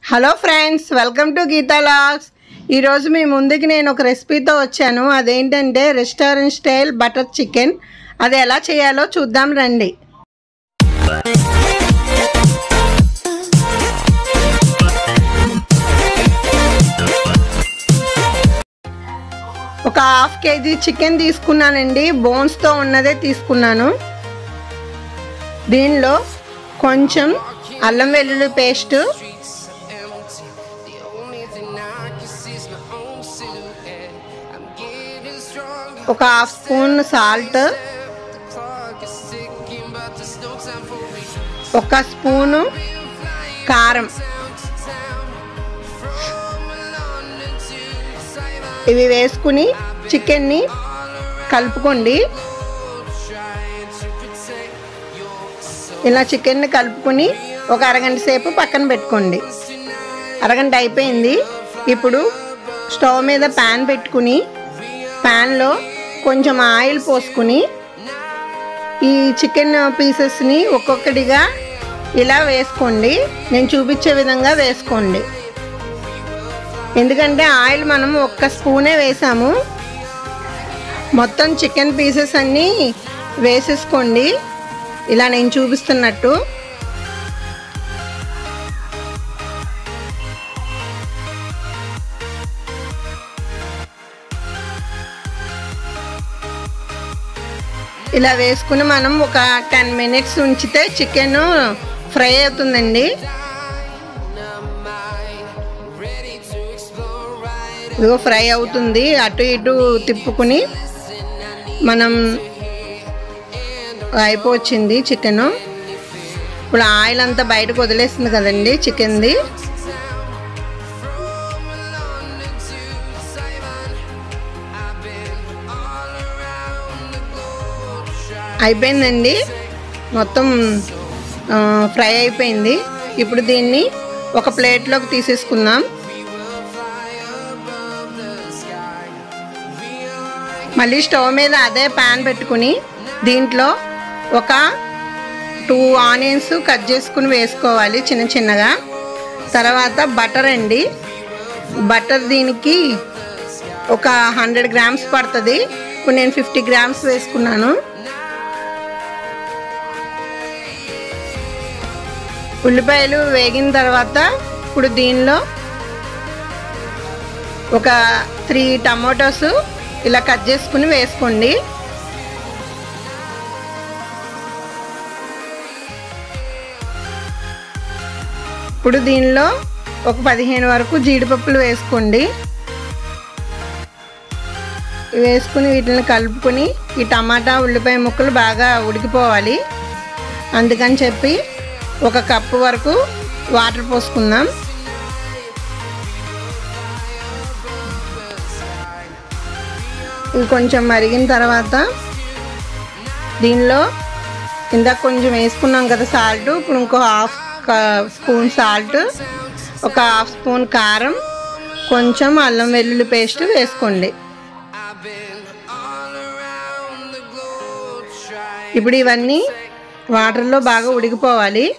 Hello friends, welcome to Geetha Logs. ఈరోజు మీ ముందుకి నేను ఒక రెసిపీతో వచ్చాను. అదేంటంటే రెస్టారెంట్ స్టైల్ బటర్ చికెన్. అది ఎలా చేయాలో చూద్దాం రండి. ఒక హాఫ్ కేజీ చికెన్ తీసుకున్నానండి. బోన్స్తో ఉన్నదే తీసుకున్నాను. దీనిలో కొంచెం అల్లం వెల్లుల్లి పేస్ట్, ఒక హాఫ్ స్పూన్ సాల్ట్, ఒక స్పూను కారం, ఇవి వేసుకుని చికెన్ని కలుపుకోండి. ఇలా చికెన్ని కలుపుకొని ఒక అరగంట సేపు పక్కన పెట్టుకోండి. అరగంట అయిపోయింది. ఇప్పుడు స్టవ్ మీద ప్యాన్ పెట్టుకుని ప్యాన్లో కొంచెం ఆయిల్ పోసుకుని ఈ చికెన్ పీసెస్ని ఒక్కొక్కటిగా ఇలా వేసుకోండి. నేను చూపించే విధంగా వేసుకోండి. ఎందుకంటే ఆయిల్ మనం ఒక్క స్పూనే వేసాము. మొత్తం చికెన్ పీసెస్ అన్నీ వేసేసుకోండి ఇలా నేను చూపిస్తున్నట్టు. ఇలా వేసుకుని మనం ఒక 10 మినిట్స్ ఉంచితే చికెన్ ఫ్రై అవుతుందండి. ఇదిగో ఫ్రై అవుతుంది. అటు ఇటు తిప్పుకుని మనం అయిపోయింది చికెన్. ఇప్పుడు ఆయిల్ అంతా బయటకు వదిలేస్తుంది కదండి చికెన్ది. అయిపోయిందండి, మొత్తం ఫ్రై అయిపోయింది. ఇప్పుడు దీన్ని ఒక ప్లేట్లోకి తీసేసుకుందాం. మళ్ళీ స్టవ్ మీద అదే ప్యాన్ పెట్టుకుని దీంట్లో ఒక 2 ఆనియన్స్ కట్ చేసుకుని వేసుకోవాలి చిన్న చిన్నగా. తర్వాత బటర్ అండి. బటర్ దీనికి ఒక 100 గ్రామ్స్ పడుతుంది. ఇప్పుడు నేను 50 గ్రామ్స్ వేసుకున్నాను. ఉల్లిపాయలు వేగిన తర్వాత ఇప్పుడు దీనిలో ఒక 3 టమాటోస్ ఇలా కట్ చేసుకుని వేసుకోండి. ఇప్పుడు దీనిలో ఒక 15 వరకు జీడిపప్పులు వేసుకోండి. వేసుకుని వీటిని కలుపుకొని ఈ టమాటా ఉల్లిపాయ ముక్కలు బాగా ఉడికిపోవాలి. అందుకని చెప్పి ఒక కప్పు వరకు వాటర్ పోసుకుందాం. ఇవి కొంచెం మరిగిన తర్వాత దీనిలో ఇందాక కొంచెం వేసుకున్నాం కదా సాల్ట్, ఇప్పుడు ఇంకో హాఫ్ స్పూన్ సాల్ట్, ఒక హాఫ్ స్పూన్ కారం, కొంచెం అల్లం వెల్లుల్లి పేస్ట్ వేసుకోండి. ఇప్పుడు ఇవన్నీ వాటర్లో బాగా ఉడికిపోవాలి.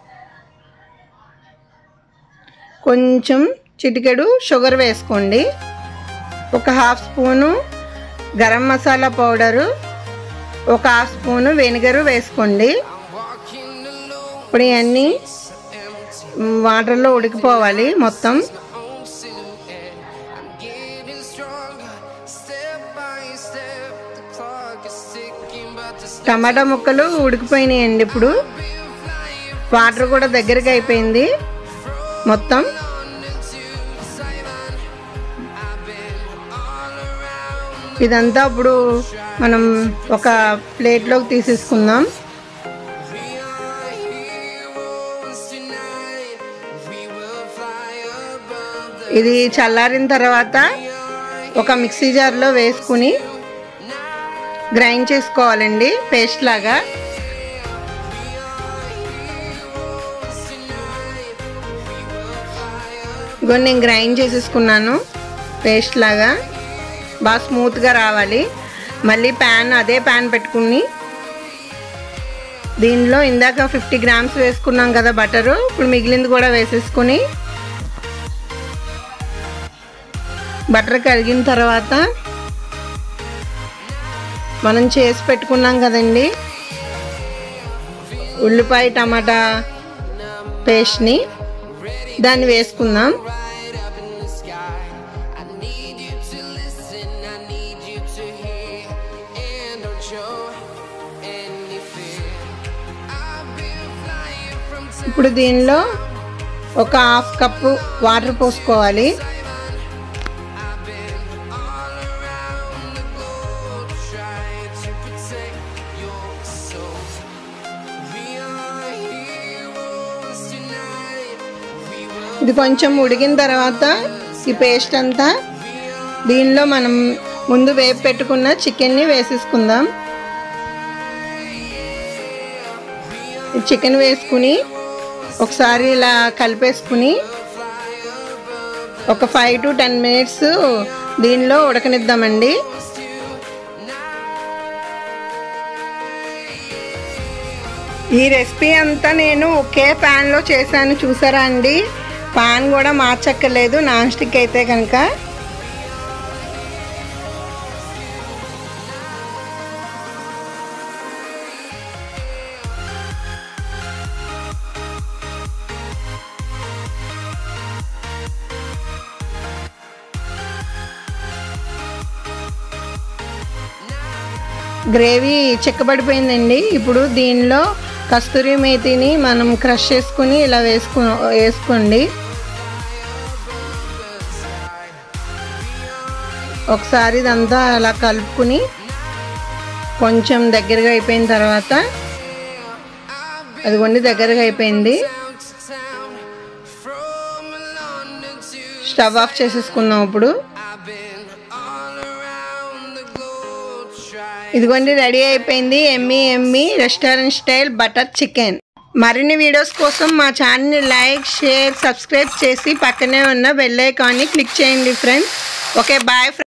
కొంచెం చిటికెడు షుగర్ వేసుకోండి. ఒక half spoon garam masala powder, ఒక హాఫ్ స్పూను వెనిగరు వేసుకోండి. ఇప్పుడు ఇవన్నీ వాటర్లో ఉడికిపోవాలి మొత్తం. టమాటా ముక్కలు ఉడికిపోయినాయండి. ఇప్పుడు వాటర్ కూడా దగ్గరికి అయిపోయింది మొత్తం. ఇదంతా ఇప్పుడు మనం ఒక ప్లేట్లోకి తీసేసుకుందాం. ఇది చల్లారిన తర్వాత ఒక మిక్సీ జార్లో వేసుకుని గ్రైండ్ చేసుకోవాలండి పేస్ట్ లాగా. ఇగో నేను గ్రైండ్ చేసేసుకున్నాను పేస్ట్ లాగా. బాగా స్మూత్గా రావాలి. మళ్ళీ అదే ప్యాన్ పెట్టుకుని దీనిలో ఇందాక 50 గ్రామ్స్ వేసుకున్నాం కదా బటరు, ఇప్పుడు మిగిలింది కూడా వేసేసుకుని బటర్ కరిగిన తర్వాత మనం చేసి పెట్టుకున్నాం కదండి ఉల్లిపాయ టమాటా పేస్ట్ని దాన్ని వేసుకుందాం. ఇప్పుడు దీనిలో ఒక హాఫ్ కప్పు వాటర్ పోసుకోవాలి. ఇది కొంచెం ఉడికిన తర్వాత ఈ పేస్ట్ అంతా దీనిలో మనం ముందు వేపి పెట్టుకున్న చికెన్ని వేసేసుకుందాం. చికెన్ వేసుకుని ఒకసారి ఇలా కలిపేసుకుని ఒక 5 to 10 minutes దీనిలో ఉడకనిద్దామండి. ఈ రెసిపీ అంతా నేను ఒకే ప్యాన్లో చేశాను, చూసారా అండి. పాన్ కూడా మార్చక్కర్లేదు, నాన్ స్టిక్ అయితే కనుక. గ్రేవీ చిక్కబడిపోయిందండి. ఇప్పుడు దీనిలో కస్తూరి మేతిని మనం క్రష్ చేసుకుని ఇలా వేసుకోండి. ఒకసారి ఇదంతా అలా కలుపుకుని కొంచెం దగ్గరగా అయిపోయిన తర్వాత అదిగోండి దగ్గరగా అయిపోయింది. స్టవ్ ఆఫ్ చేసేసుకుందాం. ఇప్పుడు ఇదిగోండి రెడీ అయిపోయింది ఎమ్మీ రెస్టారెంట్ స్టైల్ బటర్ చికెన్. మరిన్ని వీడియోస్ కోసం మా ఛానల్ని లైక్, షేర్, సబ్స్క్రైబ్ చేసి పక్కనే ఉన్న బెల్ ఐకాన్ని క్లిక్ చేయండి ఫ్రెండ్స్. Okay, bye.